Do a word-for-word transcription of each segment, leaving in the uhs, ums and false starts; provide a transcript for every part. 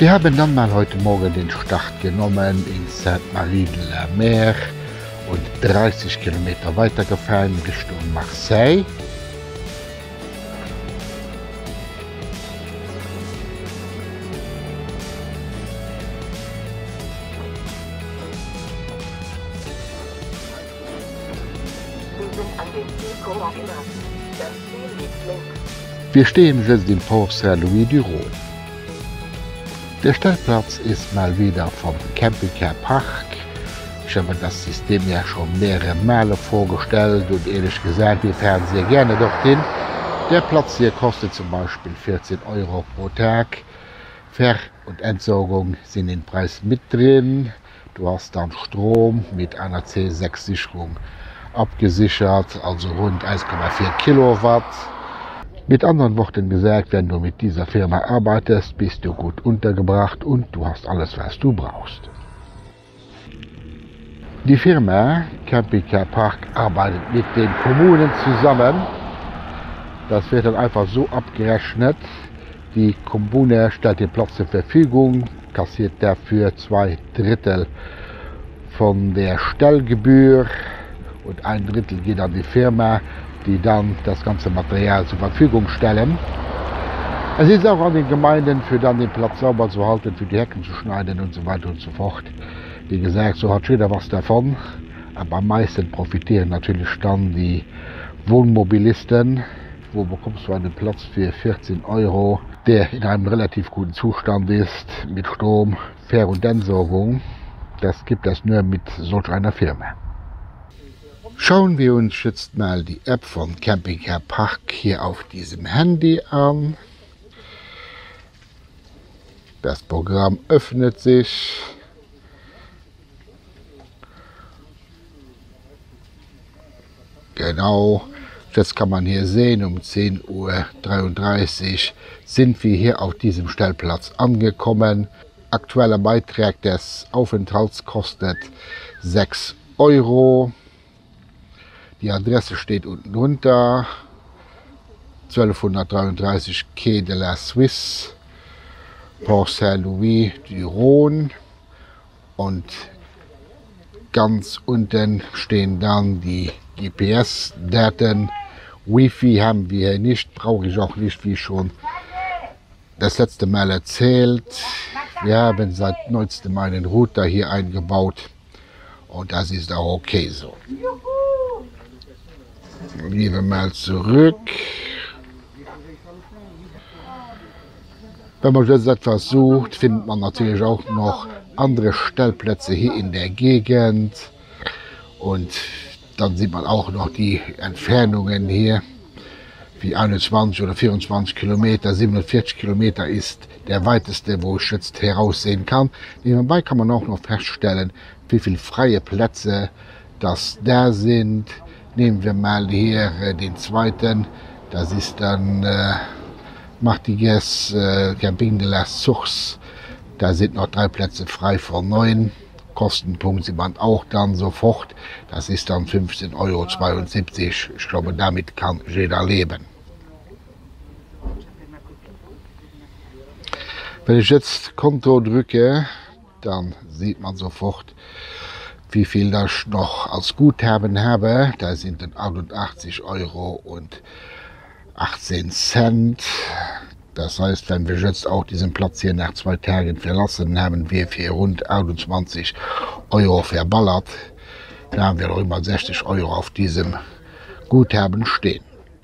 Wir haben dann mal heute Morgen den Start genommen in Sainte-Marie-de-la-Mer und dreißig Kilometer weitergefahren Richtung Marseille. Wir stehen jetzt im Port Saint-Louis-du-Rhône. Der Stellplatz ist mal wieder vom Camping-Car Park. Ich habe das System ja schon mehrere Male vorgestellt und ehrlich gesagt, wir fahren sehr gerne dorthin. Der Platz hier kostet zum Beispiel vierzehn Euro pro Tag. Ver- und Entsorgung sind im Preis mit drin. Du hast dann Strom mit einer C sechs Sicherung abgesichert, also rund eins Komma vier Kilowatt. Mit anderen Worten gesagt, wenn du mit dieser Firma arbeitest, bist du gut untergebracht und du hast alles, was du brauchst. Die Firma Camping-Car Park arbeitet mit den Kommunen zusammen. Das wird dann einfach so abgerechnet. Die Kommune stellt den Platz zur Verfügung, kassiert dafür zwei Drittel von der Stellgebühr und ein Drittel geht an die Firma, die dann das ganze Material zur Verfügung stellen. Es ist auch an den Gemeinden, für dann den Platz sauber zu halten, für die Hecken zu schneiden und so weiter und so fort. Wie gesagt, so hat jeder was davon, aber am meisten profitieren natürlich dann die Wohnmobilisten. Wo bekommst du einen Platz für vierzehn Euro, der in einem relativ guten Zustand ist, mit Strom, Ver- und Entsorgung. Das gibt es nur mit solch einer Firma. Schauen wir uns jetzt mal die App von Camping-Car Park hier auf diesem Handy an. Das Programm öffnet sich. Genau, jetzt kann man hier sehen, um zehn Uhr dreiunddreißig sind wir hier auf diesem Stellplatz angekommen. Aktueller Beitrag des Aufenthalts kostet sechs Euro. Die Adresse steht unten drunter, zwölfhundertdreiunddreißig Quai de la Suisse, Port Saint-Louis-du-Rhône, und ganz unten stehen dann die G P S-Daten. Wi-Fi haben wir hier nicht, brauche ich auch nicht, wie schon das letzte Mal erzählt. Wir haben seit neuestem einen Router hier eingebaut und das ist auch okay so. Gehen wir mal zurück. Wenn man jetzt etwas sucht, findet man natürlich auch noch andere Stellplätze hier in der Gegend. Und dann sieht man auch noch die Entfernungen hier, wie einundzwanzig oder vierundzwanzig Kilometer, siebenundvierzig Kilometer ist der weiteste, wo ich jetzt heraussehen kann. Nebenbei kann man auch noch feststellen, wie viele freie Plätze das da sind. Nehmen wir mal hier äh, den zweiten, das ist dann äh, Martigues äh, Camping de la Source. Da sind noch drei Plätze frei von neun. Kostenpunkt sieht man auch dann sofort. Das ist dann fünfzehn Euro zweiundsiebzig. Ich glaube, damit kann jeder leben. Wenn ich jetzt Konto drücke, dann sieht man sofort, wie viel ich noch als Guthaben habe. Da sind dann achtundachtzig Euro und achtzehn Cent. Das heißt, wenn wir jetzt auch diesen Platz hier nach zwei Tagen verlassen, haben wir für rund achtundzwanzig Euro verballert. Da haben wir noch immer sechzig Euro auf diesem Guthaben stehen.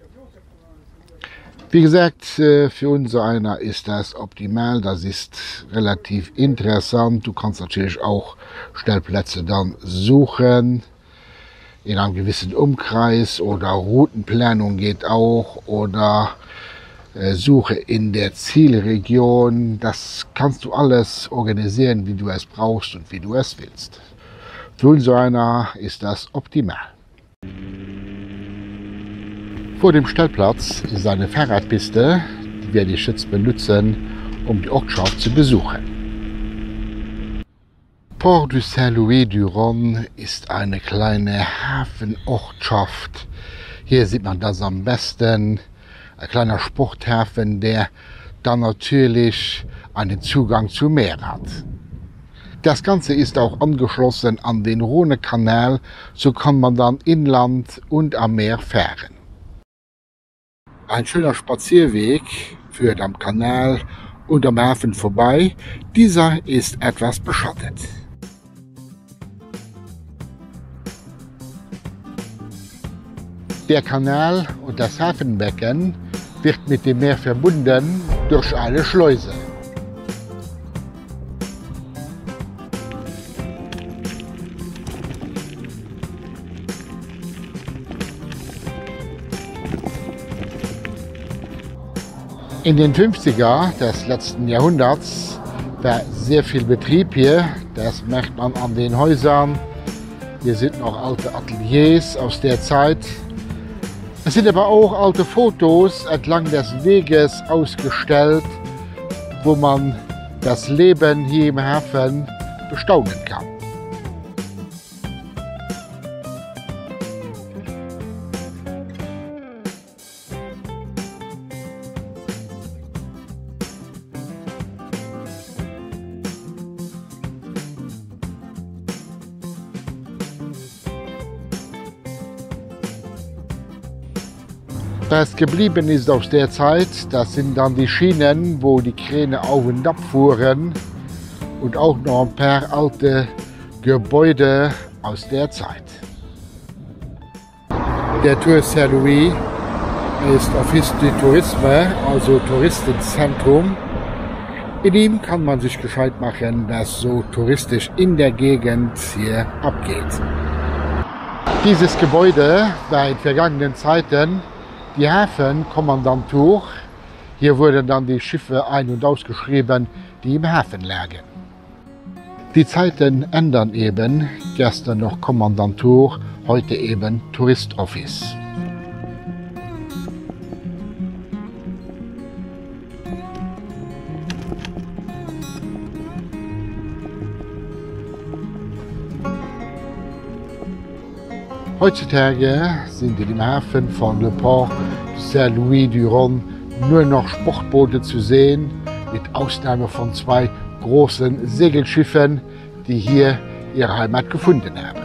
Wie gesagt, für uns einer ist das optimal, das ist relativ interessant. Du kannst natürlich auch Stellplätze dann suchen in einem gewissen Umkreis, oder Routenplanung geht auch, oder äh, Suche in der Zielregion. Das kannst du alles organisieren, wie du es brauchst und wie du es willst. Für uns einer ist das optimal. Vor dem Stellplatz ist eine Fahrradpiste, die werde ich jetzt benutzen, um die Ortschaft zu besuchen. Port du Saint-Louis-du-Rhône ist eine kleine Hafenortschaft. Hier sieht man das am besten. Ein kleiner Sporthafen, der dann natürlich einen Zugang zum Meer hat. Das Ganze ist auch angeschlossen an den Rhônekanal, so kann man dann inland und am Meer fahren. Ein schöner Spazierweg führt am Kanal und am Hafen vorbei. Dieser ist etwas beschattet. Der Kanal und das Hafenbecken wird mit dem Meer verbunden durch eine Schleuse. In den fünfziger des letzten Jahrhunderts war sehr viel Betrieb hier. Das merkt man an den Häusern. Hier sind noch alte Ateliers aus der Zeit. Es sind aber auch alte Fotos entlang des Weges ausgestellt, wo man das Leben hier im Hafen bestaunen kann. Was geblieben ist aus der Zeit, das sind dann die Schienen, wo die Kräne auf und ab fuhren und auch noch ein paar alte Gebäude aus der Zeit. Der Tour Saint-Louis ist Office du Tourisme, also Touristenzentrum. In ihm kann man sich gescheit machen, was so touristisch in der Gegend hier abgeht. Dieses Gebäude war in vergangenen Zeiten die Hafenkommandantur. Hier wurden dann die Schiffe ein- und ausgeschrieben, die im Hafen lagen. Die Zeiten ändern eben, gestern noch Kommandantur, heute eben Touristoffice. Heutzutage sind in dem Hafen von Le Port Saint-Louis-du-Rhône nur noch Sportboote zu sehen, mit Ausnahme von zwei großen Segelschiffen, die hier ihre Heimat gefunden haben.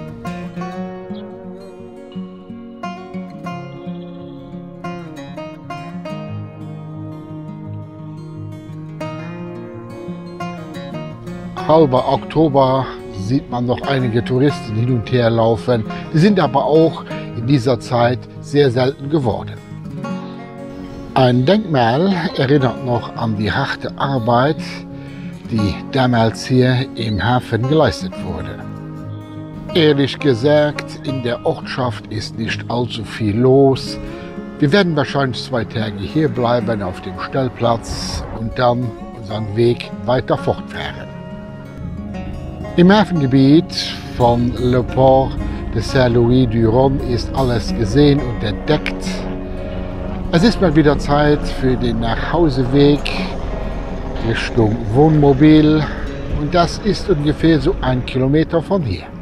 Halber Oktober sieht man noch einige Touristen hin und her laufen. Die sind aber auch in dieser Zeit sehr selten geworden. Ein Denkmal erinnert noch an die harte Arbeit, die damals hier im Hafen geleistet wurde. Ehrlich gesagt, in der Ortschaft ist nicht allzu viel los. Wir werden wahrscheinlich zwei Tage hier bleiben auf dem Stellplatz und dann unseren Weg weiter fortfahren. Im Hafengebiet von Le Port de Saint-Louis-du-Rhône ist alles gesehen und entdeckt. Es ist mal wieder Zeit für den Nachhauseweg Richtung Wohnmobil und das ist ungefähr so ein Kilometer von hier.